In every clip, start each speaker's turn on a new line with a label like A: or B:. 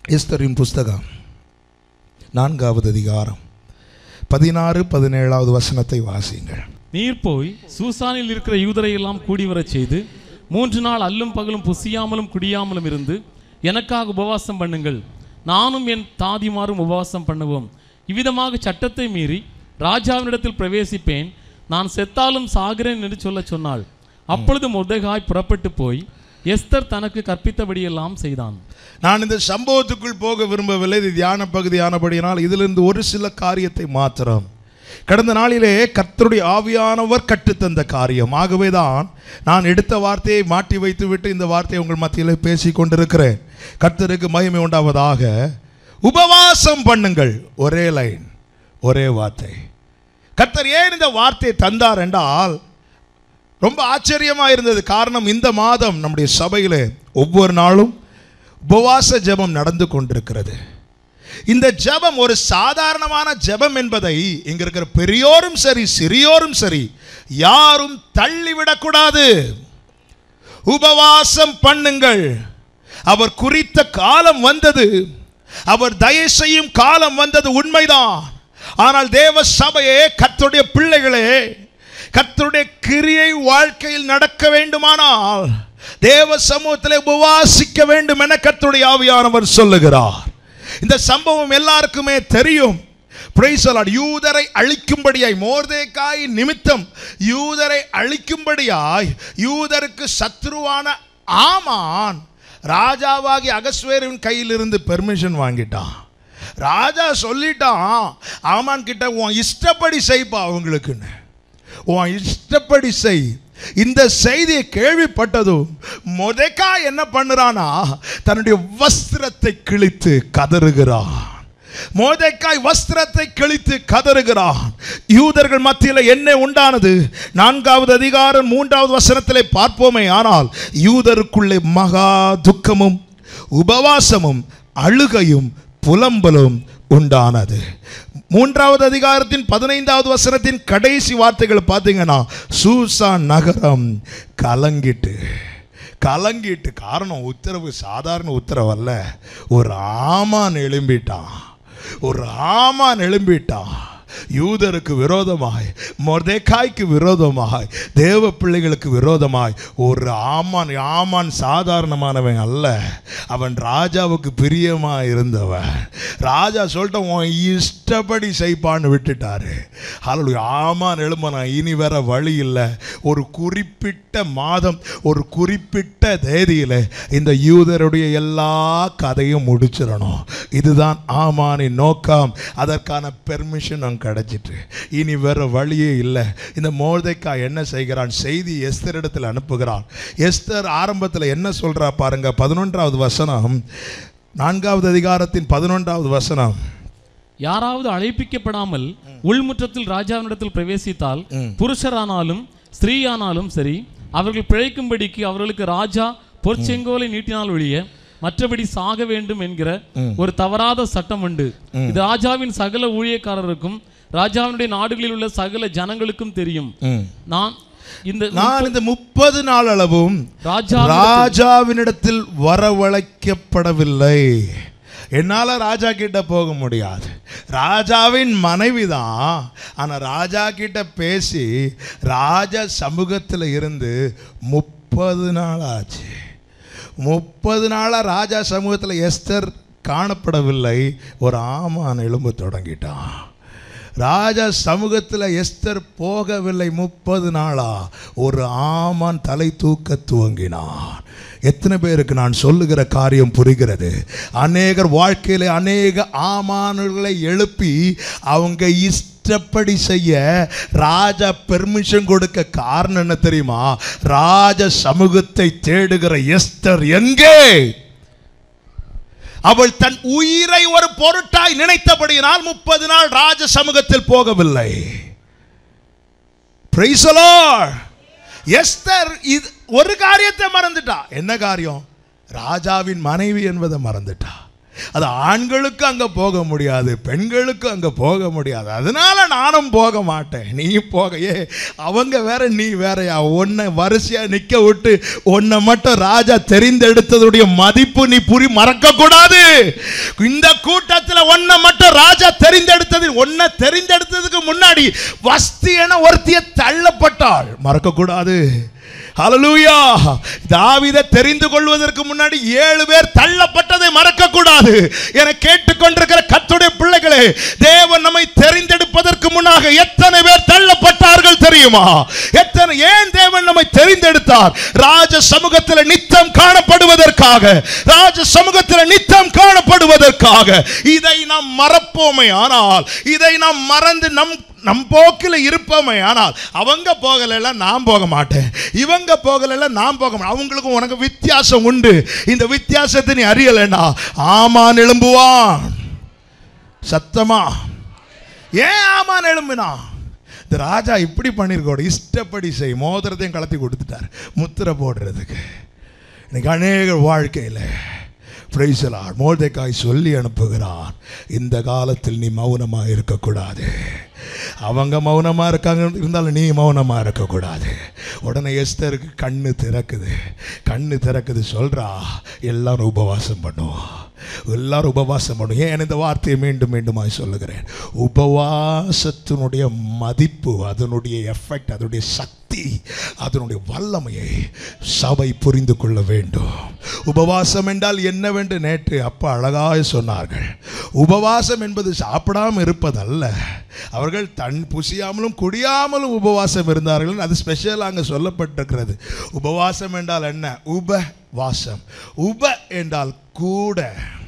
A: எஸ்தரின் புஸ்தகம் 4வது அதிகாரம் 16-17 வசனத்தை வாசியுங்கள்.
B: நீர் போய் சூசானில் இருக்கிற யூதரை எல்லாம் கூடி வரச் செய்து 3 நாள் அல்லும் பகலும் புசியாமலும் குடியாமலும் இருந்து எனக்காக உபவாசம் பண்ணுங்கள், நானும் என் தாதிமாரும் உபவாசம் பண்ணுவோம். இவ்விதமாக சட்டத்தை மீறி ராஜாவினிடத்தில் பிரவேசிப்பேன், நான் செத்தாலும் சாகிறேன் என்று சொல்ல சொன்னாள். அப்பொழுது மொர்தெகாய் புறப்பட்டு போய் எஸ்தர் தனக்கு கற்பித்தபடியெல்லாம் செய்தான்.
A: நான் இந்த சம்பவத்துக்குள் போக விரும்பவில்லை, இது தியான பகுதியானபடியினால் இதிலிருந்து ஒரு சில காரியத்தை மாத்திரம். கடந்த நாளிலே கர்த்தருடைய ஆவியானவர் கற்றுத்தந்த காரியம். ஆகவே தான் நான் எடுத்த வார்த்தையை மாட்டி வைத்துவிட்டு இந்த வார்த்தையை உங்கள் மத்தியில் பேசி கொண்டிருக்கிறேன். கர்த்தருக்கு மகிமை உண்டாவதாக. உபவாசம் பண்ணுங்கள், ஒரே லைன், ஒரே வார்த்தை. கர்த்தர் ஏன் இந்த வார்த்தையை தந்தார் என்றால் ரொம்ப ஆச்சரியமாக இருந்தது. காரணம், இந்த மாதம் நம்முடைய சபையில் ஒவ்வொரு நாளும் உபவாச ஜெபம் நடந்து கொண்டிருக்கிறது. இந்த ஜெபம் ஒரு சாதாரணமான ஜெபம் என்பதை இங்க இருக்கிற பெரியோரும் சரி சிறியோரும் சரி யாரும் தள்ளிவிடக்கூடாது. உபவாசம் பண்ணுங்கள். அவர் குறித்த காலம் வந்தது, அவர் தயவு செய்யும் காலம் வந்தது, உண்மைதான். ஆனால் தேவ சபையே, கர்த்தருடைய பிள்ளைகளே, கர்த்தருடைய கிரியை வாழ்க்கையில் நடக்க வேண்டுமானால் தேவ சமூகத்தில் உபவாசிக்க வேண்டும் என கர்த்தருடைய ஆவியானவர் சொல்லுகிறார். இந்த சம்பவம் எல்லாருக்குமே தெரியும். Price the Lord. யூதரை அழிக்கும்படியாய், மொர்தெகாய் நிமித்தம் யூதரை அழிக்கும்படியாய், யூதருக்கு சத்ருவான ஆமான் ராஜாவாகி அகஸ்வேருவின் கையிலிருந்து பெர்மிஷன் வாங்கிட்டான். ராஜா சொல்லிட்டான் ஆமான் கிட்ட, உன் இஷ்டப்படி செய்ப்பா, அவங்களுக்குன்னு உன் இஷ்டப்படி செய். இந்த செய்தியை கேள்விப்பட்டதும் மொர்தெகாய் என்ன பண்ணுறானா, தன்னுடைய வஸ்திரத்தை கிழித்து கதறுகிறான். மொர்தெகாய் வஸ்திரத்தை கிழித்து கதறுகிறான். யூதர்கள் மத்தியில் என்ன உண்டானது? 4வது அதிகாரம் 3வது வசனத்திலே பார்ப்போமே. ஆனால் யூதருக்குள்ளே மகா துக்கமும் உபவாசமும் அழுகையும் புலம்பலும் உண்டானது. 3வது அதிகாரத்தின் 15வது வசனத்தின் கடைசி வார்த்தைகள் பார்த்தீங்கன்னா, சூசான் நகரம் கலங்கிட்டு. காரணம், உத்தரவு சாதாரண உத்தரவு அல்ல. ஒரு ஆமான் எழும்பிட்டான். யூதருக்கு விரோதமாய், மொர்தெகாய்க்கு விரோதமாய், தேவ பிள்ளைகளுக்கு விரோதமாய் ஒரு ஆமான் சாதாரணமானவன் அல்ல. அவன் ராஜாவுக்கு பிரியமாக இருந்தவன். ராஜா சொல்லிட்டு உன் இஷ்டப்படி செய்ப்பான்னு விட்டுட்டாரு. ஹல்லேலூயா. ஆமான் எழும்பனா, இனி வேற வழி இல்லை. ஒரு குறிப்பிட்ட மாதம், ஒரு குறிப்பிட்ட தேதியில் இந்த யூதருடைய எல்லா கதையும் முடிச்சிடணும். இதுதான் ஆமானின் நோக்கம். அதற்கான பெர்மிஷன் கிடைச்சிட்டு இனி வேற வழியே இல்லை. இந்த மொர்தெகாய் என்ன செய்கிறான்? செய்தி எஸ்தரிடத்தில் அனுப்புகிறான். எஸ்தர் ஆரம்பத்தில் என்ன சொல்றா பாருங்க. 11வது வசனம், 4வது அதிகாரத்தின் 11வது வசனம்.
B: யாராவது அழைப்பிக்கப்படாமல் உள்முற்றத்தில் ராஜாவினிடத்தில் பிரவேசித்தால், புருஷரானாலும் ஸ்திரீயானாலும் சரி, அவர்கள் பிழைக்கும்படிக்கு அவர்களுக்கு ராஜா பொற்செங்கோலை நீட்டினால் ஒழிய மற்றபடி சாக வேண்டும் என்கிற ஒரு தவறாத சட்டம் உண்டு. இது ராஜாவின் சகல ஊழியக்காரருக்கும் ராஜாவினுடைய நாடுகளில் உள்ள சகல ஜனங்களுக்கும் தெரியும். நான் இந்த
A: 30 நாள் அளவும் ராஜாவினிடத்தில் வரவழைக்கப்படவில்லை. என்னால் ராஜா கிட்ட போக முடியாது. ராஜாவின் மனைவி தான். ஆனால் ராஜா கிட்ட பேசி ராஜ சமூகத்தில் இருந்து 30 நாள் ஆச்சு. 30 நாளாக ராஜா சமூகத்தில் எஸ்தர் காணப்படவில்லை. ஒரு ஆமான் எழும்ப தொடங்கிட்டான். ராஜா சமூகத்தில் எஸ்தர் போகவில்லை. 30 நாளா ஒரு ஆமான் தலை தூக்க துவங்கினான். எத்தனை பேருக்கு நான் சொல்லுகிற காரியம் புரிகிறது? அநேகர் வாழ்க்கையில் அநேக ஆமான்களை எழுப்பி அவங்க இஷ்டப்படி செய்ய ராஜா பெர்மிஷன் கொடுக்க காரணம் என்ன தெரியுமா? ராஜ சமூகத்தை தேடுகிற எஸ்தர் எங்கே? அவள் தன் உயிரை ஒரு பொருட்டாய் நினைத்தபடியினால் 30 நாள் ராஜ சமூகத்தில் போகவில்லை. Price the Lord. எஸ்தர் ஒரு காரியத்தை மறந்துட்டா. என்ன காரியம்? ராஜாவின் மனைவி என்பதை மறந்துட்டா. அது ஆண்களுக்கு அங்கே போக முடியாது, பெண்களுக்கு அங்கே போக முடியாது. அதனால நானும் போக மாட்டேன். நீ போக, அவங்க வேற நீ வேறையா? உன்னை வரிசையா நிக்க விட்டு உன்னை மட்டும் ராஜா தெரிந்தெடுத்ததுடைய மதிப்பு நீ மறக்க கூடாது. இந்த கூட்டத்தில் உன்னை மட்டும் ராஜா தெரிந்தெடுத்தது, உன்னை தெரிந்தெடுத்ததுக்கு முன்னாடி வஸ்தி என ஒருத்திய தள்ளப்பட்டாள், மறக்க கூடாது. ஹல்லேலூயா. தாவீதை தெரிந்து கொள்வதற்கு முன்னாடி 7 பேர் தள்ளப்பட்டதை மறக்க கூடாது. என கேட்டுக்கொண்டிருக்கிற கர்த்தருடைய பிள்ளைகளே, தேவன் நம்மை தெரிந்தெடுப்பதற்கு முன்னாக எத்தனை பேர் தள்ளப்பட்டார்கள் தெரியுமா? ஏன் தேவன் நம்மை தெரிந்தெடுத்தார்? ராஜ சமூகத்தில் நித்தம் காணப்படுவதற்காக, ராஜ சமூகத்தில் நித்தம் காணப்படுவதற்காக. இதை நாம் மறப்போமே ஆனால், இதை நாம் மறந்து நம் போக்கில் இருப்போமே ஆனால், அவங்க போகல நான் போக மாட்டேன், இவங்க போகல நான் போக மாட்டேன். அவங்களுக்கும் உனக்கு வித்தியாசம் உண்டு. இந்த வித்தியாசத்தை நீ அறியலைன்னா ஆமான் எழும்புவான். சத்தமா? ஏன் ஆமான் எழும்பினா? இந்த ராஜா இப்படி பண்ணிருக்கோட, இஷ்டப்படி செய். மோதிரத்தையும் கலத்தி கொடுத்துட்டார் முத்திரை போடுறதுக்கு. இன்னைக்கு அநேக வாழ்க்கையில் மோர்தெக்காய் சொல்லி அனுப்புகிறான், இந்த காலத்தில் நீ மௌனமாக இருக்கக்கூடாது. அவங்க மௌனமாக இருக்காங்க இருந்தாலும் நீ மௌனமாக இருக்கக்கூடாது. உடனே எஸ்தருக்கு கண்ணு திறக்குது. சொல்றா, எல்லாரும் உபவாசம் பண்ணுவோம், எல்லாரும் உபவாசம் பண்ணும். ஏன் இந்த வார்த்தையை மீண்டும் மீண்டுமாய் சொல்லுகிறேன்? உபவாசத்தினுடைய மதிப்பு, அதனுடைய எஃபெக்ட், அதனுடைய சக்தி, அதனுடைய வல்லமையை சபை புரிந்து கொள்ள வேண்டும். உபவாசம் என்றால் என்னவென்று நேற்று அப்பா அழகாக சொன்னார்கள். உபவாசம் என்பது சாப்பிடாமல் இருப்பதல்ல. அவர்கள் தன் புசியாமலும் குடியாமலும் உபவாசம் இருந்தார்கள். அது ஸ்பெஷலாக அங்கே சொல்லப்பட்டிருக்கிறது. உபவாசம் என்றால் என்ன? உபவாசம். உப என்றால் கூட,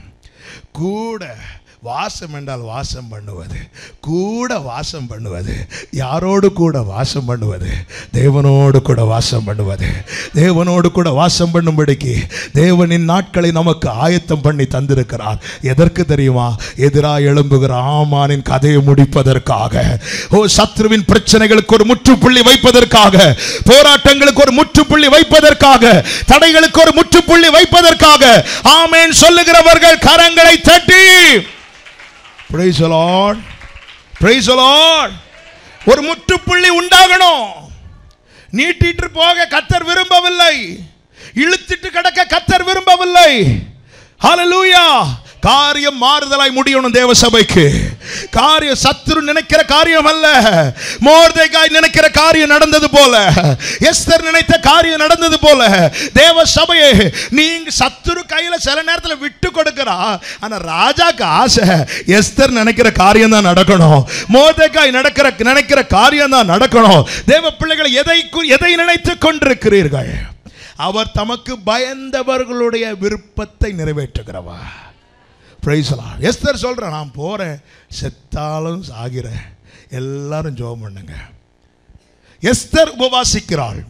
A: வாசம் என்றால் வாசம் பண்ணுவது, கூட வாசம் பண்ணுவது. யாரோடு கூட வாசம் பண்ணுவது? தேவனோடு கூட வாசம் பண்ணுவது. தேவனோடு கூட வாசம் பண்ணும்படிக்கு தேவனின் நாட்களை நமக்கு ஆயத்தம் பண்ணி தந்திருக்கிறார். எதற்கு தெரியுமா? எதிராக எழும்புகிற ஆமானின் கதையை முடிப்பதற்காக, சத்ருவின் பிரச்சனைகளுக்கு ஒரு முற்றுப்புள்ளி வைப்பதற்காக, போராட்டங்களுக்கு ஒரு முற்றுப்புள்ளி வைப்பதற்காக, தடைகளுக்கு ஒரு முற்றுப்புள்ளி வைப்பதற்காக. ஆமென் சொல்லுகிறவர்கள் கரங்களை தட்டி praise the Lord, praise the Lord. ஒரு முற்றுப்புள்ளி உண்டாகணும். நீட்டிட்டு போக கர்த்தர் விரும்பவில்லை, இழுத்திட்டு கிடக்க கர்த்தர் விரும்பவில்லை. ஹல்லேலூயா. காரியம் மாறுதலாய் முடியணும் தேவ சபைக்கு. காரியம் சத்துரு நினைக்கிற காரியம் அல்ல. மோர்தெகாய் நினைக்கிற காரியம் நடந்தது போல, எஸ்தர் நினைத்த காரியம் நடந்தது போல, தேவ சபையே நீங்க சத்துரு கையில சில நேரத்தில் விட்டு கொடுக்கிறா. ஆனா ராஜாக்கு ஆசை எஸ்தர் நினைக்கிற காரியம் தான் நடக்கணும், மோர்தெகாய் நினைக்கிற காரியம் தான் நடக்கணும். தேவ பிள்ளைகளை எதை நினைத்துக் கொண்டிருக்கிறீர்கள்? அவர் தமக்கு பயந்தவர்களுடைய விருப்பத்தை நிறைவேற்றுகிறவா. Praise the Lord. எஸ்தர் சொல்றேன், நான் போறேன், செத்தாலும் சாகிறேன், எல்லாரும் ஜெபம் பண்ணுங்க. எஸ்தர் உபவாசிக்கிறாள்,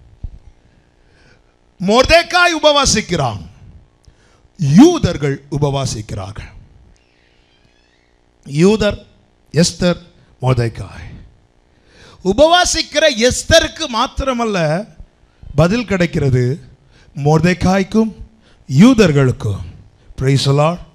A: மொர்தெகாய் உபவாசிக்கிறான், யூதர்கள் உபவாசிக்கிறார்கள். யூதர், எஸ்தர், மொர்தெகாய். உபவாசிக்கிற எஸ்தருக்கு மாத்திரமல்ல பதில் கிடைக்கிறது, மொர்தெகாய்க்கும் யூதர்களுக்கும். Price the Lord.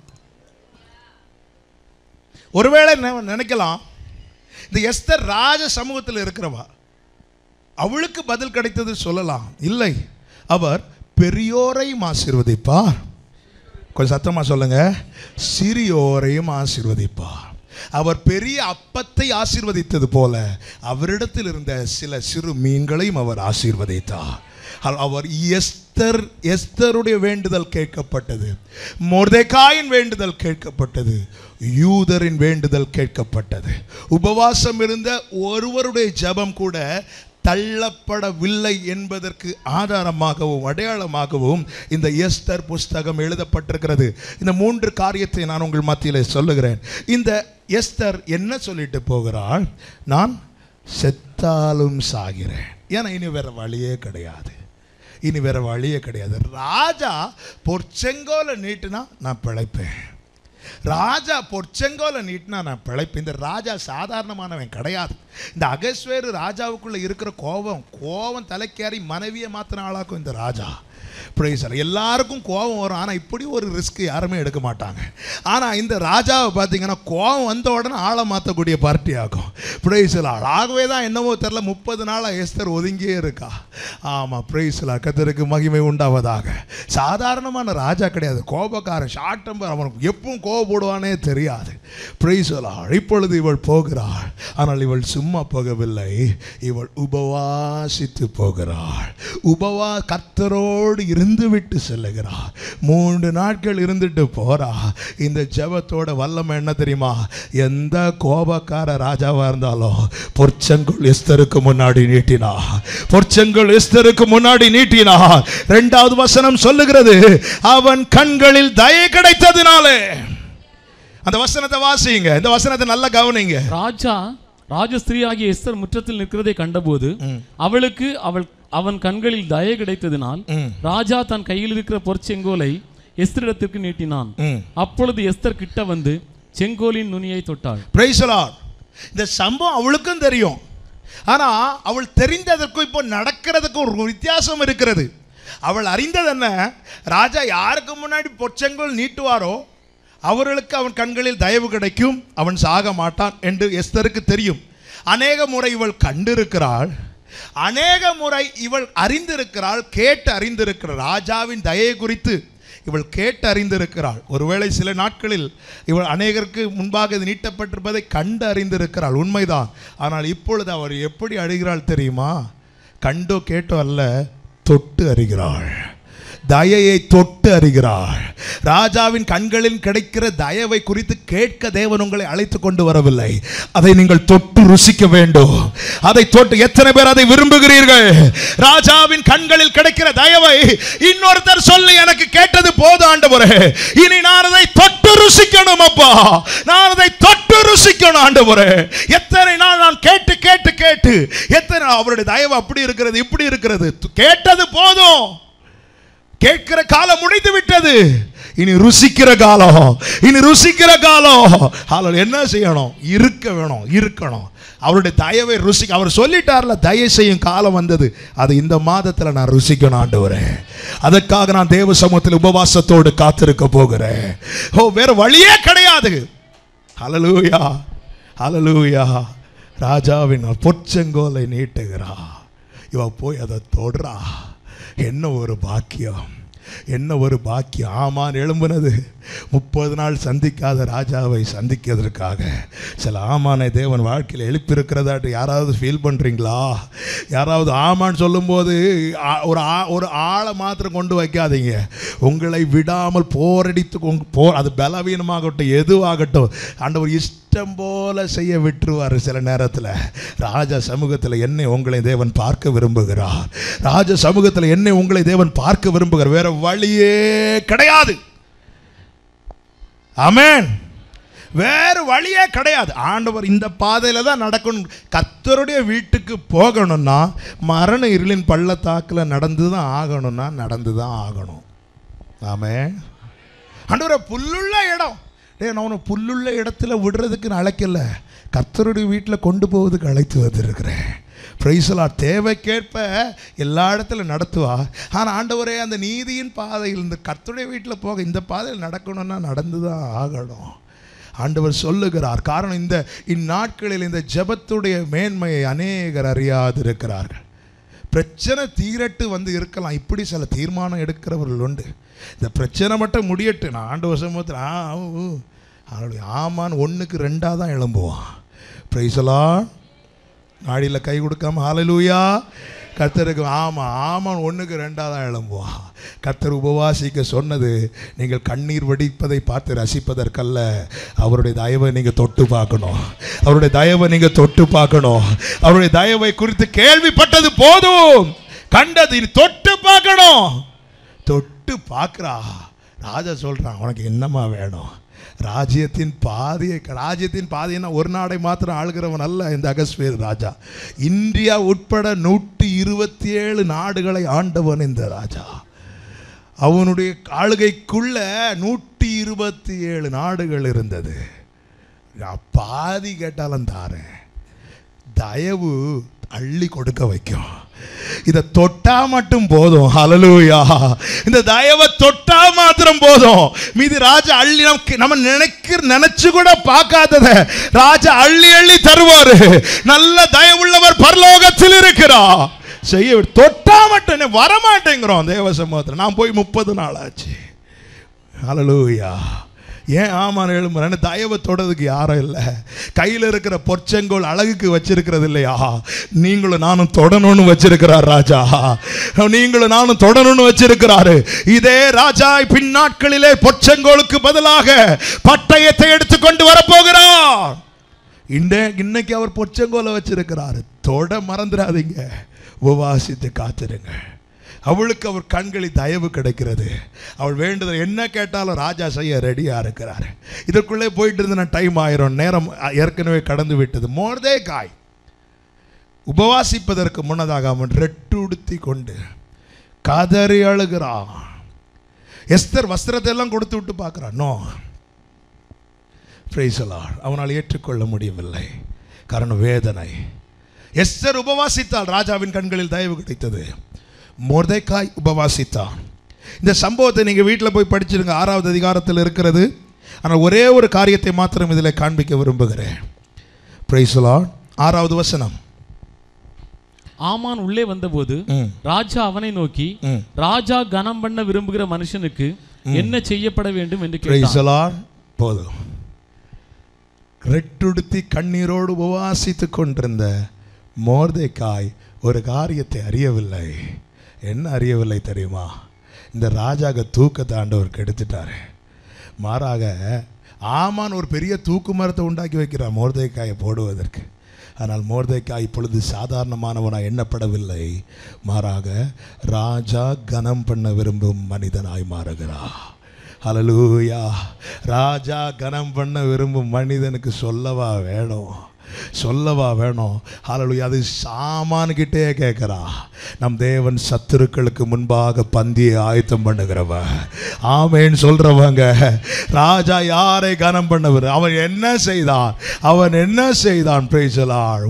A: ஒருவேளை நினைக்கலாம், இந்த எஸ்தர் ராஜ சமூகத்தில் இருக்கிறவா, அவளுக்கு பதில் கிடைத்தது சொல்லலாம். இல்லை, அவர் பெரியோரையும் ஆசீர்வதிப்பார். கொஞ்சம் சத்தமா சொல்லுங்க, சிறியோரையும் ஆசீர்வதிப்பார். அவர் பெரிய அப்பத்தை ஆசீர்வதித்தது போல அவரிடத்தில் இருந்த சில சிறு மீன்களையும் அவர் ஆசீர்வதித்தார். அவர் எஸ்தருடைய வேண்டுதல் கேட்கப்பட்டது, மொர்தெகாயின் வேண்டுதல் கேட்கப்பட்டது, யூதரின் வேண்டுதல் கேட்கப்பட்டது. உபவாசம் இருந்த ஒருவருடைய ஜெபம் கூட தள்ளப்படவில்லை என்பதற்கு ஆதாரமாகவும் அடையாளமாகவும் இந்த எஸ்தர் புஸ்தகம் எழுதப்பட்டிருக்கிறது. இந்த 3 காரியத்தை நான் உங்கள் மத்தியில் சொல்லுகிறேன். இந்த எஸ்தர் என்ன சொல்லிட்டு போகிறாள்? நான் செத்தாலும் சாகிறேன். ஏன்னா இனி வேற வழியே கிடையாது, இனி வேற வழியே கிடையாது. ராஜா பொற்செங்கோலை நீட்டினா நான் பிழைப்பேன், ராஜா பொற்செங்கோலை நீட்டினா நான் பிழைப்பேன். இந்த ராஜா சாதாரணமானவன் கிடையாது. இந்த அகஸ்வேரு ராஜாவுக்குள்ள இருக்கிற கோபம் தலைக்கேறி மனைவியை மாத்தின ஆளாக்கும் இந்த ராஜா. பிரைஸ் எல்லாருக்கும் கோபம் வரும், ஆனால் இப்படி ஒரு ரிஸ்க் யாருமே எடுக்க மாட்டாங்க. ஆனால் இந்த ராஜாவை பார்த்தீங்கன்னா கோபம் வந்த உடனே ஆளை மாற்றக்கூடிய பார்ட்டி ஆகும். பிரைஸ்லா ஆகவே தான் என்னவோ தெரில 30 நாளாக எஸ்தர் ஒதுங்கியே இருக்கா. ஆமாம், பிரைஸ்லா கர்த்தருக்கு மகிமை உண்டாவதாக. சாதாரணமான ராஜா கிடையாது, கோபக்காரன், ஷார்ட் டெம்பர், அவனுக்கு எப்பவும் கோபப்படுவானே தெரியாது. பிரைஸ்லா இப்பொழுது இவள் போகிறாள், ஆனால் இவள் சும்மா போகவில்லை, இவள் உபவாசித்து போகிறாள். கர்த்தரோடு இருந்து விட்டு செல்லுகிறார். 3 நாட்கள் இருந்துட்டு போறா. இந்த ஜெபத்தோட வல்லமை என்ன தெரியுமா? எந்த கோபக்கார ராஜாவா இருந்தாலும் பொற்செங்கோல் எஸ்தருக்கு முன்னாடி நீட்டினா, பொற்செங்கோல் எஸ்தருக்கு முன்னாடி நீட்டினா. 2வது வசனம் சொல்லுகிறது, அவன் கண்களில் தயை கிடைத்ததினாலே. அந்த வசனத்தை வாசிங்க, இந்த வசனத்தை நல்லா கவனிங்க.
B: ராஜஸ்திரியாகிய எஸ்தர் முற்றத்தில் நிற்கிறதை கண்டபோது அவளுக்கு அவன் கண்களில் தயை கிடைத்ததினால் ராஜா தன் கையில் இருக்கிற பொற்செங்கோலை எஸ்தரிடத்திற்கு நீட்டினான். அப்பொழுது எஸ்தர் கிட்ட வந்து செங்கோலின் நுனியை தொட்டாள். Price the Lord.
A: இந்த சம்பவம் அவளுக்கும் தெரியும், ஆனா அவள் தெரிந்ததற்கும் இப்போ நடக்கிறதுக்கும் ஒரு வித்தியாசம் இருக்கிறது. அவள் அறிந்தது என்ன? ராஜா யாருக்கு முன்னாடி பொற்செங்கோல் நீட்டுவாரோ அவர்களுக்கு அவன் கண்களில் தயவு கிடைக்கும், அவன் சாக மாட்டான் என்று எஸ்தருக்கு தெரியும். அநேக முறை இவள் கண்டிருக்கிறாள், அநேக முறை இவள் அறிந்திருக்கிறாள், கேட்டு அறிந்திருக்கிறாள். ராஜாவின் தயை குறித்து இவள் கேட்டு அறிந்திருக்கிறாள். ஒருவேளை சில நாட்களில் இவள் அநேகருக்கு முன்பாக இது நீட்டப்பட்டிருப்பதை கண்டு அறிந்திருக்கிறாள், உண்மைதான். ஆனால் இப்பொழுது அவர் எப்படி அறிகிறாள் தெரியுமா? கண்டோ கேட்டோ அல்ல, தொட்டு அறிகிறாள். தயையை தொட்டு அறிகிறாள். ராஜாவின் கண்களில் கிடைக்கிற தயவை குறித்து கேட்க தேவன் உங்களை அழைத்து கொண்டு வரவில்லை, அதை நீங்கள் தொட்டு ருசிக்க வேண்டும். அதை தொட்டு எத்தனை பேர் அதை விரும்புகிறீர்கள்? ராஜாவின் கண்களில் கிடைக்கிற தயவை இன்னொருத்தர் சொல்லி எனக்கு கேட்டது போதும் ஆண்டவரே, இனி நான் அதை தொட்டு ருசிக்கணும் அப்பா, நான் அதை தொட்டு ருசிக்கணும் ஆண்டவரே. எத்தனை நாள் நான் கேட்டு கேட்டு கேட்டு எத்தனை அவருடைய தயவு அப்படி இருக்கிறது இப்படி இருக்கிறது, கேட்டது போதும், கேட்கிற காலம் முடிந்து விட்டது, இனி ருசிக்கிற காலம், இனி ருசிக்கிற காலம். என்ன செய்யணும்? இருக்க வேணும், இருக்கணும். அவருடைய தயவை ருசிக்க அவர் சொல்லிட்டார்ல, தயவு செய்யும் காலம் வந்தது, அது இந்த மாதத்தில் நான் ருசிக்கணும் ஆண்டவரே. அதற்காக நான் தேவ சமூகத்தில் உபவாசத்தோடு காத்திருக்க போகிறேன். வேற வழியே கிடையாது. ஹல்லேலூயா, ஹல்லேலூயா. ராஜாவின் பொற்செங்கோலை நீட்டுகிறா, இவ போய் அதை தொடுறா. என்ன ஒரு பாக்கியம், என்ன ஒரு பாக்கியம். ஆமான் எழும்புனது 30 நாள் சந்திக்காத ராஜாவை சந்திக்கிறதுக்காக. சில ஆமானை தேவன் வாழ்க்கையில் எழுப்பியிருக்கிறதாட்டு யாராவது ஃபீல் பண்ணுறீங்களா? யாராவது ஆமான்னு சொல்லும்போது ஒரு ஆளை மாத்திரம் கொண்டு வைக்காதீங்க. உங்களை விடாமல் போரடித்து அது பலவீனமாகட்டும் எதுவாகட்டும் ஆண்டவர் இஷ்டம் போல செய்ய விட்டுருவார். சில நேரத்தில் ராஜா சமூகத்தில் என்னை உங்களை தேவன் பார்க்க விரும்புகிறார். ராஜ சமூகத்தில் என்னை உங்களை தேவன் பார்க்க விரும்புகிறார். வேற வழியே கிடையாது. ஆமென். வேறு வழியே கிடையாது. ஆண்டவர் இந்த பாதையில் தான் நடக்கணும். கர்த்தருடைய வீட்டுக்கு போகணும்னா மரண இருளின் பள்ளத்தாக்கில் நடந்து தான் ஆகணும்னா நடந்து தான் ஆகணும். ஆமென். ஆண்டவரே புல்லுள்ள இடம், நான் உன்னை புல்லுள்ள இடத்துல விடுறதுக்கு நான் அழைக்கல, கர்த்தருடைய வீட்டில் கொண்டு போவதுக்கு அழைத்து வந்திருக்கிறேன். பிரைஸ்லா. தேவைக்கேற்ப எல்லா இடத்துல நடத்துவா. ஆனால் ஆண்டவரே அந்த நீதியின் பாதையில் இந்த கர்த்தருடைய வீட்டில் போக இந்த பாதையில் நடக்கணும்னா நடந்து தான் ஆகணும். ஆண்டவர் சொல்லுகிறார். காரணம் இந்நாட்களில் இந்த ஜெபத்துடைய மேன்மையை அநேகர் அறியாது இருக்கிறார்கள். பிரச்சனை தீரட்டு வந்து இருக்கலாம், இப்படி சில தீர்மானம் எடுக்கிறவர்கள் உண்டு. இந்த பிரச்சனை மட்டும் முடியட்டு, நான் ஆண்டவர் சமூகத்தில் ஆமான் 1க்கு 2 தான் எழும்புவான். பிரைஸ்லா. நாடியில் கை கொடுக்காம ஹல்லேலூயா. கர்த்தருக்கு ஆமான் 1க்கு 2 தான் எழும்புவான். கர்த்தர் உபவாசிக்க சொன்னது நீங்கள் கண்ணீர் வடிப்பதை பார்த்து ரசிப்பதற்கல்ல, அவருடைய தயவை நீங்கள் தொட்டு பார்க்கணும். அவருடைய தயவை நீங்கள் தொட்டு பார்க்கணும். அவருடைய தயவை குறித்து கேள்விப்பட்டது போதும், கண்டது தொட்டு பார்க்கணும். தொட்டு பார்க்குறா. ராஜா சொல்கிறான், உனக்கு என்னம்மா வேணும்? ராஜ்யத்தின் பாதின்னா ஒரு நாடை மாத்திரம் ஆளுகிறவன் அல்ல இந்த அகஸ்வேரு ராஜா. இந்தியா உட்பட 127 நாடுகளை ஆண்டவன் இந்த ராஜா. அவனுடைய ஆளுகைக்குள்ள 127 நாடுகள் இருந்தது. பாதி கேட்டாலும் தாரேன். தயவு அள்ளி கொடுக்க வைக்கும். இதை தொட்டா மட்டும் போதும். ஹல்லேலூயா. இந்த தயவை தொட்டா மாத்திரம் போதும். மீதி ராஜா அள்ளி நம்ம நினைச்சு கூட பார்க்காதத ராஜா அள்ளி அள்ளி தருவாரு. நல்ல தயவுள்ளவர் பரலோகத்தில் இருக்கிறார். செய்ய தொட்டா மட்டும் வரமாட்டேங்கிறோம் தேவ சமூகத்தில். நான் போய் 30 நாள் ஆச்சு. ஹல்லேலூயா. ஏன் ஆமாம் எழும்புறேன்னு தயவை தொடறதுக்கு யாரும் இல்லை. கையில் இருக்கிற பொற்செங்கோல் அழகுக்கு வச்சிருக்கிறது இல்லையா? நீங்களும் நானும் தொடணும்னு வச்சிருக்கிறார் ராஜா. நீங்களும் நானும் தொடணும்னு வச்சிருக்கிறாரு. இதே ராஜா பின்னாட்களிலே பொற்செங்கோலுக்கு பதிலாக பட்டயத்தை எடுத்துக்கொண்டு வரப்போகிறார். இன்னைக்கு அவர் பொற்செங்கோலை வச்சிருக்கிறாரு. தொட மறந்துடாதீங்க. உபவாசித்து காத்திருங்க. அவளுக்கு அவர் கண்களில் தயவு கிடைக்கிறது. அவள் வேண்டுதல் என்ன கேட்டாலும் ராஜா செய்ய ரெடியாக இருக்கிறார். இதற்குள்ளே போயிட்டு இருந்த டைம் ஆயிரும். நேரம் ஏற்கனவே கடந்து விட்டது. மொர்தெகாய் உபவாசிப்பதற்கு முன்னதாக அவன் ரெட்டுடுத்தி கொண்டு கதறி அழுகிறான். எஸ்தர் வஸ்திரத்தை எல்லாம் கொடுத்து விட்டு பார்க்கிறான். No, praise the Lord. அவனால் ஏற்றுக்கொள்ள முடியவில்லை. காரணம் வேதனை. எஸ்தர் உபவாசித்தால் ராஜாவின் கண்களில் தயவு கிடைத்தது. மொர்தெகாய் உபவாசித்தான். இந்த சம்பவத்தை நீங்கள் வீட்டில் போய் படிச்சிருங்க. 6வது அதிகாரத்தில் இருக்கிறது. ஆனால் ஒரே ஒரு காரியத்தை மாத்திரம் இதில் காண்பிக்க விரும்புகிறேன். Praise the Lord. 6வது வசனம்.
B: ஆமான் உள்ளே வந்தபோது ராஜா அவனை நோக்கி, ராஜா கனம் பண்ண விரும்புகிற மனுஷனுக்கு என்ன செய்யப்பட வேண்டும் என்று கேட்டான்.
A: Praise the Lord. போதும். ரெட்டுடுத்தி கண்ணீரோடு உபவாசித்துக் கொண்டிருந்த மொர்தெகாய் ஒரு காரியத்தை அறியவில்லை. என்ன அறியவில்லை தெரியுமா? இந்த ராஜாக தூக்கத்தை ஆண்டவர் கெடுத்துட்டாரு. மாறாக ஆமான் ஒரு பெரிய தூக்கு மரத்தை உண்டாக்கி வைக்கிறார் மொர்தெகாயை போடுவதற்கு. ஆனால் மொர்தெகாய் இப்பொழுது சாதாரணமானவனாக எண்ணப்படவில்லை. மாறாக ராஜா கனம் பண்ண விரும்பும் மனிதனாய் மாறுகிறார். ஹல்லேலூயா. ராஜா கனம் பண்ண விரும்பும் மனிதனுக்கு சொல்லவா வேணும்? ஹல்லேலூயா. அது சாமான்கிட்டே கேட்கிறா. நம் தேவன் சத்துருக்களுக்கு முன்பாக பந்தியை ஆயத்தம் பண்ணுகிறவன். ஆமேன்னு சொல்றவங்க. ராஜா யாரை கனம் பண்ணவர்? அவன் என்ன செய்தான்? Price the Lord.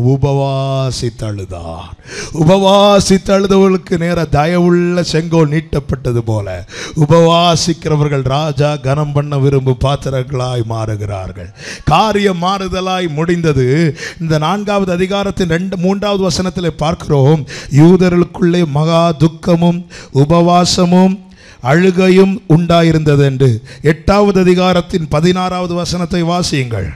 A: உபவாசித்தழுதவர்களுக்கு நேர தயவுள்ள செங்கோல் நீட்டப்பட்டது போல உபவாசிக்கிறவர்கள் ராஜா கனம் பண்ண விரும்பும் பாத்திரங்களாய் மாறுகிறார்கள். காரியம் மாறுதலாய் முடிந்தது. இந்த 4வது அதிகாரத்தின் 3வது வசனத்தில் பார்க்கிறோம். யூதர்களுக்குள்ளே மகா துக்கமும் உபவாசமும் அழுகையும் உண்டாயிருந்தது என்று. 8வது அதிகாரத்தின் 16வது வசனத்தை வாசியுங்கள்.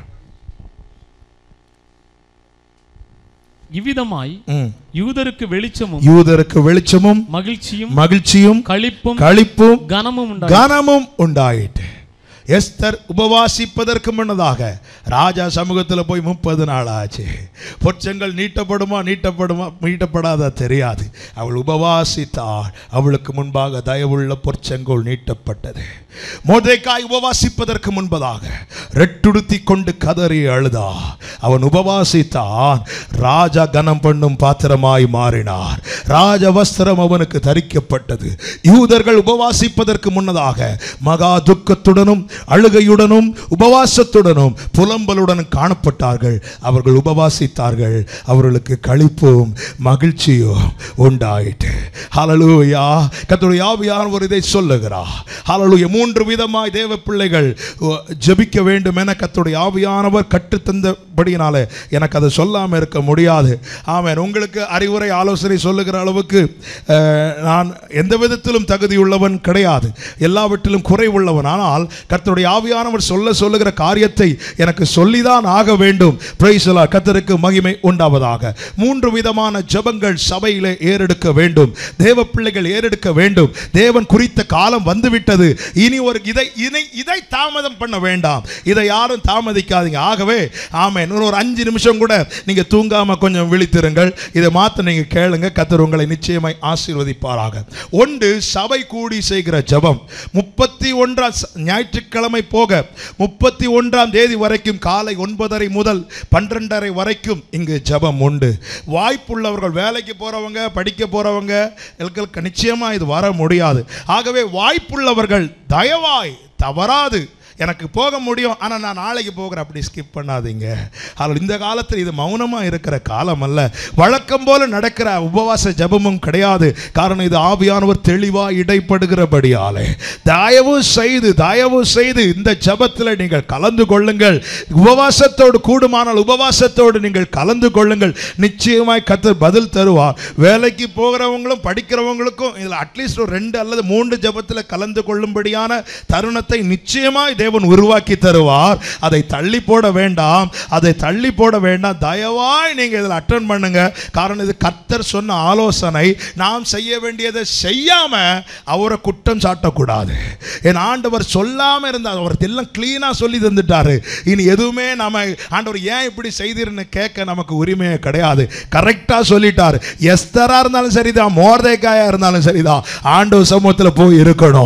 B: இவ்விதமாய் யூதருக்கு வெளிச்சமும் மகிழ்ச்சியும் களிப்பும் கனமும் உண்டாயிற்று.
A: எஸ்தர் உபவாசிப்பதற்கு முன்னதாக ராஜா சமூகத்தில் போய் 30 நாள் ஆச்சு. பொற்செங்கல் நீட்டப்படாத தெரியாது. அவள் உபவாசித்தாள். அவளுக்கு முன்பாக தயவுள்ள பொற்செங்கோல் நீட்டப்பட்டது. மொர்தெகாய் உபவாசிப்பதற்கு முன்பதாக ரெட்டுடுத்தி கொண்டு கதறி அழுதா. அவன் உபவாசித்தான். ராஜா கனம் பண்ணும் பாத்திரமாய் மாறினார். ராஜ வஸ்திரம் அவனுக்கு தரிக்கப்பட்டது. யூதர்கள் உபவாசிப்பதற்கு முன்னதாக மகா துக்கத்துடனும் அழுகையுடனும் உபவாசத்துடனும் புலம்பலுடனும் காணப்பட்டார்கள். அவர்கள் உபவாசித்தார்கள். அவர்களுக்கு களிப்பும் மகிழ்ச்சியும் உண்டாயிற்று. ஹல்லேலூயா. கர்த்தருடைய ஆவியானவர் இதை சொல்லுகிறார். ஹல்லேலூயா. 3 விதமாய் தேவ பிள்ளைகள் ஜெபிக்க வேண்டும் என கர்த்தருடைய ஆவியானவர் கற்றுத்தந்தபடியினால எனக்கு அதை சொல்லாமல் இருக்க முடியாது. ஆமென். உங்களுக்கு அறிவுரை ஆலோசனை சொல்லுகிற அளவுக்கு நான் எந்த விதத்திலும் தகுதியுள்ளவன் கிடையாது. எல்லாவற்றிலும் குறைவுள்ளவன். ஆனால் கர்த்தருடைய ஆவியானவர் சொல்லுகிற காரியத்தை எனக்கு சொல்லிதான் ஆக வேண்டும். Praise the Lord. கர்த்தருக்கு மகிமை உண்டாவதாக. 3 விதமான ஜெபங்கள் சபையிலே ஏறெடுக்க வேண்டும். தேவ பிள்ளைகள் ஏறெடுக்க வேண்டும். தேவன் குறித்த காலம் வந்துவிட்டது. இனி இதை தாமதம் பண்ண வேண்டாம். இதை யாரும் தாமதிக்காதீங்க. ஆகவே ஆமென். ஒரு 5 நிமிஷம் கூட நீங்க தூங்காம கொஞ்சம் விழித்திருங்கள். இதை மாத்த நீங்க கேளுங்க. கர்த்தர் உங்களை நிச்சயமாய் ஆசீர்வதிப்பாராக. ஒன்று, சபை கூடி செய்கிற ஜெபம். 31 ஞாயிற்றுக்கிழமை போக 31ஆம் தேதி வரைக்கும் காலை 9:30 முதல் 12:30 வரைக்கும் இங்கு ஜெபம் உண்டு. வாய்ப்புள்ளவர்கள், வேலைக்கு போறவங்க, படிக்க போறவங்க நிச்சயமா இது வர முடியாது. ஆகவே வாய்ப்புள்ளவர்கள் தயவாய் தவறாது எனக்கு போக முடியும், ஆனால் நான் நாளைக்கு போகிறேன், அப்படி ஸ்கிப் பண்ணாதீங்க. அதில் இந்த காலத்தில் இது மௌனமாக இருக்கிற காலம் அல்ல, வழக்கம் போல நடக்கிற உபவாச ஜபமும் கிடையாது. காரணம் இது ஆவியானவர் தெளிவாக இடைப்படுகிறபடியாலே தயவு செய்து இந்த ஜபத்தில் நீங்கள் கலந்து கொள்ளுங்கள். உபவாசத்தோடு கூடுமானால் உபவாசத்தோடு நீங்கள் கலந்து கொள்ளுங்கள். நிச்சயமாய் கர்த்தர் பதில் தருவார். வேலைக்கு போகிறவங்களும் படிக்கிறவங்களுக்கும் இதில் அட்லீஸ்ட் ஒரு 2 அல்லது 3 ஜபத்தில் கலந்து கொள்ளும்படியான தருணத்தை நிச்சயமாய் தேவன் உருவாக்கி தருவார். அதை தள்ளி போட வேண்டாம், தயவாய் நீங்கள் இதில் அட்டெண்ட் பண்ணுங்க. காரணம் இது கர்த்தர் சொன்ன ஆலோசனை. நாம் செய்ய வேண்டியதை செய்யாம அவரை குற்றம் சாட்டக்கூடாது. என் ஆண்டவர் சொல்லாம இருந்தார், அவர் எல்லாம் கிளீனா சொல்லி தந்துட்டாரு. இனி எதுவுமே நம்ம ஆண்டவர் ஏன் இப்படி செய்தீர்னு கேட்க நமக்கு உரிமையே கிடையாது. கரெக்டா சொல்லிட்டார். எஸ்தரா இருந்தாலும் சரிதான், மோர்தேக்காயா இருந்தாலும் சரிதான், ஆண்டவர் சமூகத்தில் போய்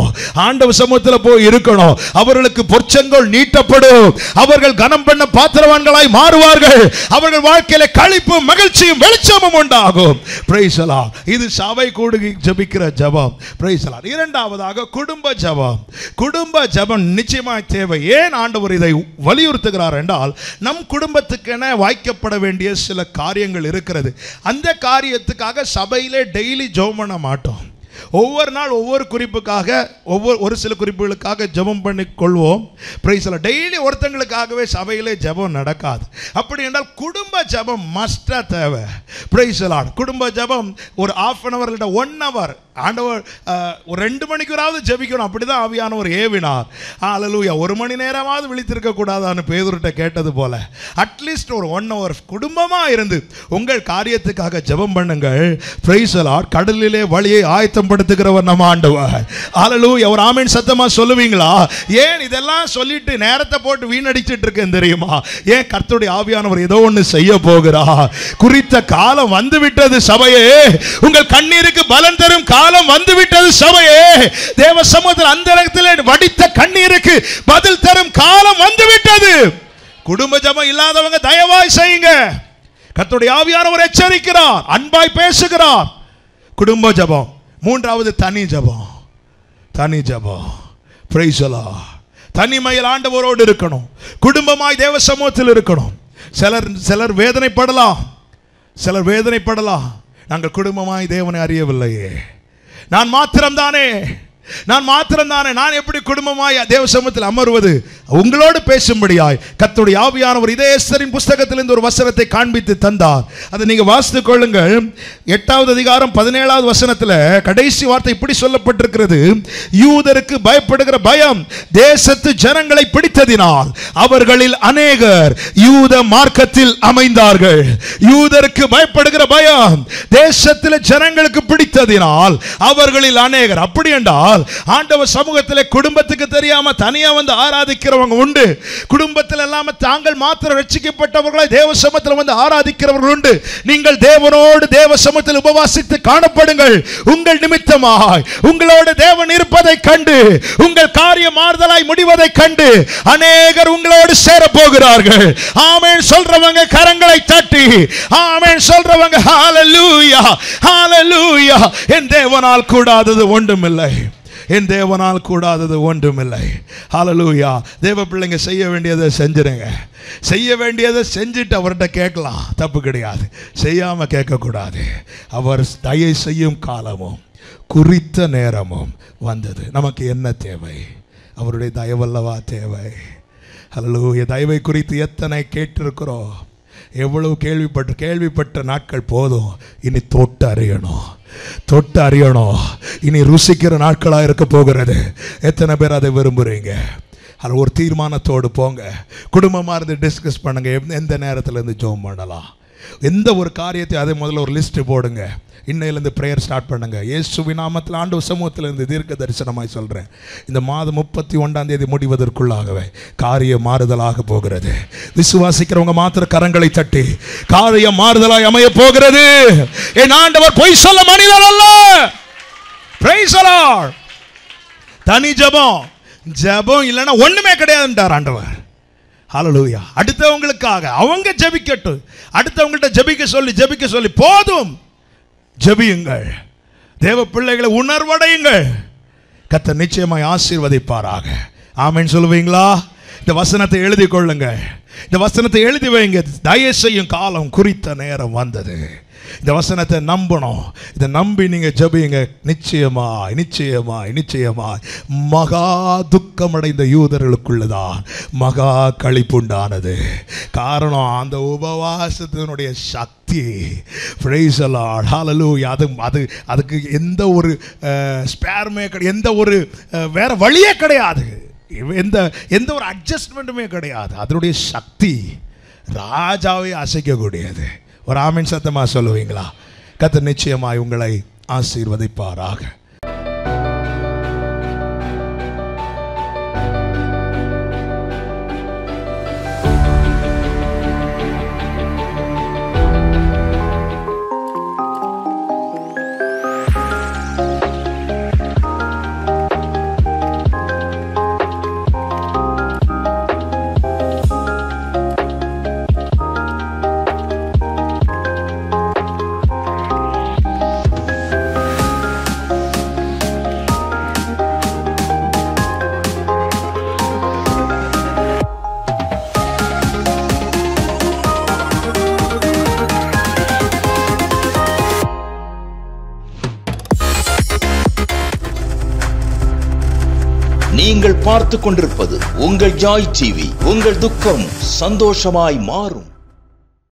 A: இருக்கணும். அவர்களுக்கு பொற்செங்கோல் நீட்டப்படும். அவர்கள் கனம் பண்ண பாத்திரவான்களாய் மாறுவார்கள். அவர்கள் வாழ்க்கையில களிப்பும் மகிழ்ச்சியும் வெளிச்சமும் உண்டாகும். Praise the Lord. இது சபை கூடி ஜெபிக்கிற ஜெபம். Praise the Lord. இரண்டாவதாக குடும்ப ஜெபம் நிச்சயமாய் தேவை. ஏன் ஆண்டவர் இதை வலியுறுத்துகிறார் என்றால், நம் குடும்பத்துக்கென வாய்க்கப்பட வேண்டிய சில காரியங்கள் இருக்கிறது. அந்த காரியத்துக்காக சபையிலே டெய்லி ஜெபம் பண்ண மாட்டோம். ஒவ்வொரு நாள் ஒவ்வொரு குறிப்புக்காக ஒரு சில குறிப்புகளுக்காக ஜெபம் பண்ணி கொள்வோம். Praise the Lord. டெய்லி ஒருத்தங்களுக்காகவே சபையிலே ஜெபம் நடக்காது. அப்படி என்றால் குடும்ப ஜெபம் மஸ்டா தேவை. Praise the Lord. குடும்ப ஜெபம் ஒரு 1/2 hour இல்ல 1 hour ஆண்டவர் ஒரு 2 மணிக்கூறாவது ஜெபிக்கணும். அப்படிதான் ஆவியானவர் ஏவினார். ஹல்லேலூயா. 1 மணி நேரமாவது விழித்திருக்க கூடாதான்னு பேதுருட்ட கேட்டது போல அட்லீஸ்ட் ஒரு 1 hour குடும்பமா இருந்து உங்கள் காரியத்துக்காக ஜெபம் பண்ணுங்கள். Praise the lord. கடலிலே வழியை ஆயத்தப்படுத்துகிறவர் நம்ம ஆண்டவர். ஹல்லேலூயா. ஒரு ஆமென் சத்தமா சொல்லுவீங்களா? ஏன் இதெல்லாம் சொல்லிட்டு நேரத்தை போட்டு வீணடிச்சிட்டு இருக்கேன் தெரியுமா? ஏன் கர்த்தருடைய ஆவியானவர் ஏதோ ஒன்று செய்ய போகிறார். குறித்த காலம் வந்துவிட்டது சபையே. உங்கள் கண்ணீருக்கு பலன் தரும் காலம் வந்துவிட்டது சபையே. தேவ சமூகத்தில் அந்த இடத்தில் வடித்த கண்ணீருக்கு பதில் தரும் காலம் வந்துவிட்டது. குடும்ப ஜெபம் இல்லாதவங்க தயவாய் செய்யுங்க. கர்த்தருடைய ஆவியானவர் எச்சரிக்கிறார், அன்பாய் பேசுகிறார். குடும்ப ஜெபம். மூன்றாவது தனி ஜெபம். Praise the lord. தனிமையில் ஆண்டவரோடு இருக்கணும். குடும்பமாய் தேவ சமூகத்தில் இருக்கணும். சிலர் வேதனைப்படலாம். நாங்கள் குடும்பமாய் தேவனை அறியவில்லையே, நான் மாத்திரம்தானே, நான் எப்படி குடும்பமாய் தேவ சமூகத்தில் அமர்வது? உங்களோடு பேசும்படியாய் கர்த்தருடைய ஆவியானவர் இதே எஸ்தரின் புஸ்தகத்திலிருந்து ஒரு வசனத்தை காண்பித்து தந்தார். அதை நீங்க வாசித்துக் கொள்ளுங்கள். 8வது அதிகாரம் 17வது வசனத்தில் கடைசி வார்த்தை இப்படி சொல்லப்பட்டிருக்கிறது: யூதருக்கு பயப்படுகிற பயம் தேசத்து ஜனங்களை பிடித்ததினால் அவர்களில் அநேகர் யூத மார்க்கத்தில் அமைந்தார்கள். யூதருக்கு பயப்படுகிற பயம் தேசத்தில் ஜனங்களுக்கு பிடித்ததினால் அவர்களில் அநேகர். அப்படி என்றால் ஆண்டவர் சமூகத்திலே குடும்பத்துக்கு தெரியாம தனியா வந்து ஆராதிக்கிறவங்க உண்டு. குடும்பத்தில் இல்லாம தாங்கள் மாத்திரம் ரட்சிக்கப்பட்டவர்களை தேவ சமூகத்தில் வந்து ஆராதிக்கிறவர்கள் உண்டு. நீங்கள் தேவனோடு தேவ சமூகத்தில் உபவாசித்து காணப்படுங்கள். உங்கள் நிமித்தமாய் உங்களோடு தேவன் இருப்பதை கண்டு, உங்கள் காரியம் மாறுதலாய் முடிவதை கண்டு அநேகர் உங்களோடு சேர போகிறார்கள். ஆமென் சொல்றவங்க கரங்களை தட்டி ஆமென் சொல்றவங்க ஹalleluya, ஹalleluya. என் தேவனால் கூடாதது ஒன்றுமில்லை. ஹalleluya. தேவ பிள்ளைங்க செய்ய வேண்டியதை செஞ்சிருங்க. செய்ய வேண்டியதை செஞ்சுட்டு அவர்கிட்ட கேட்கலாம், தப்பு கிடையாது. செய்யாம கேட்கக்கூடாது. அவர் தயை செய்யும் காலமும் குறித்த நேரமும் வந்தது. நமக்கு என்ன தேவை? அவருடைய தயவல்லவா தேவை. ஹல்லேலூயா. தயவை குறித்து எத்தனை கேட்டிருக்கிறோம், எவ்வளவு கேள்விப்பட்ட நாட்கள் போதும். இனி தொட்டு அறியணும். இனி ருசிக்கிற நாட்களாக இருக்க போகிறது. எத்தனை பேர் அதை விரும்புகிறீங்க? அது ஒரு தீர்மானத்தோடு போங்க. குடும்பமாக இருந்து டிஸ்கஸ் பண்ணுங்க. எந்த நேரத்தில் இருந்து ஜெபம் பண்ணலாம், எந்த ஒரு காரியத்தை அதை முதல்ல ஒரு லிஸ்ட் போடுங்க. இன்னையிலேருந்து ப்ரேயர் ஸ்டார்ட் பண்ணுங்க. இயேசுவின் நாமத்தில் ஆண்டவர் சமூகத்திலிருந்து தீர்க்க தரிசனமாய் சொல்கிறேன், இந்த மாதம் 31ஆம் தேதி முடிவதற்குள்ளாகவே காரியம் மாறுதலாக போகிறது. விசுவாசிக்கிறவங்க மாத்திர கரங்களை தட்டி காரியம் மாறுதலாய் அமைய போகிறது. என் ஆண்டவர் பொய் சொல்ல மனிதர் அல்ல. Praise the lord. தனி ஜெபம் இல்லைன்னா ஒண்ணுமே கிடையாதுன்றார் ஆண்டவர். ஹல்லேலூயா. அடுத்தவங்களுக்காக அவங்க ஜெபிக்கட்டும். அடுத்தவங்கள்ட்ட ஜெபிக்க சொல்லி போதும். ஜெபியுங்கள். தேவ பிள்ளைகளை உணர்வடையுங்கள். கர்த்தர் நிச்சயமாய் ஆசீர்வதிப்பாராக. ஆமென் சொல்லுவீங்களா? இந்த வசனத்தை எழுதி கொள்ளுங்க, இந்த வசனத்தை எழுதி வைங்க. தயவு செய்யும் காலம் குறித்த நேரம் வந்தது. இந்த வசனத்தை நம்பணும். இதை நம்பி நீங்கள் ஜெபியுங்க. நிச்சயமாய் நிச்சயமாய் நிச்சயமாய் மகா துக்கமடைந்த யூதர்களுக்குள்ளதான் மகா களிப்புண்டானது. காரணம் அந்த உபவாசத்தினுடைய சக்தி. பிரைஸ் தி லார்ட், ஹல்லேலூயா. அதுக்கு எந்த ஒரு ஸ்பேருமே கிடையாது, எந்த ஒரு வேற வழியே கிடையாது, எந்த ஒரு அட்ஜஸ்ட்மெண்ட்டுமே கிடையாது. அதனுடைய சக்தி ராஜாவை அசைக்கக்கூடியது. ஒரு ஆமென் சத்தமா சொல்லுவீங்களா? கர்த்தர் நிச்சயமாய் உங்களை ஆசீர்வதிப்பாராக.
C: நீங்கள் பார்த்து கொண்டிருப்பது உங்கள் ஜாய் டிவி. உங்கள் துக்கம் சந்தோஷமாய் மாறும்.